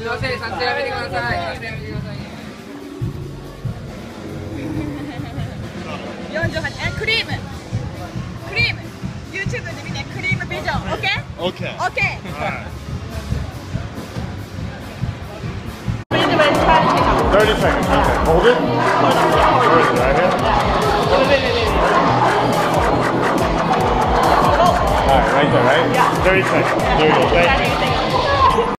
みません、撮影やめてください。撮影やめてください。 48、クリーム。クリーム。YouTube で見て、クリームビジョン。OK？ Okay. OK。 Alright. 30 seconds. Okay. Hold it. Where is it? Right here? Alright, right there, right? Yeah. 30 seconds. There you go. Thank you.